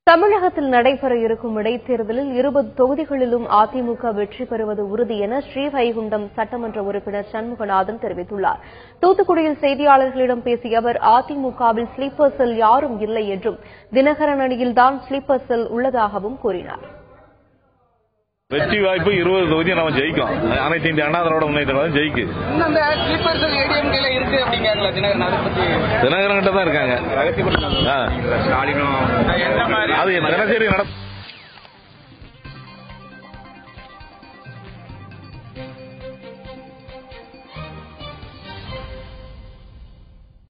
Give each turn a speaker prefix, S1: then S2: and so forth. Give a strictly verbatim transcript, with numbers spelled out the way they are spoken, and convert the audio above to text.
S1: தமிழகத்தில் நடைபெற இருக்கும் இடைத்தேர்தலில் இருபது தொகுதிகளிலும் அதிமுக வெற்றி பெறுவது உறுதி என ஸ்ரீவைகுண்டம் சட்டமன்ற உறுப்பினர் சண்முகநாதன் தெரிவித்துள்ளார். தூத்துக்குடியில் செய்தியாளர்களிடம் பேசிய அவர் அதிமுகவில் ஸ்லீப்பர் செல் யாரும் இல்லை என்றும் தினகரன் அணியில்தான் ஸ்லீப்பர் செல் உள்ளதாகவும் கூறினார்.
S2: வெற்றி வாய்ப்பு இருபது தொகுதி நம்ம ஜெயிக்கும். அனைத்து இந்திய அண்ணா திராவிட முன்னேற்ற ஜெயிக்கு. தினகரன் கிட்ட தான் இருக்காங்க. அது தினசரி நடக்கும்.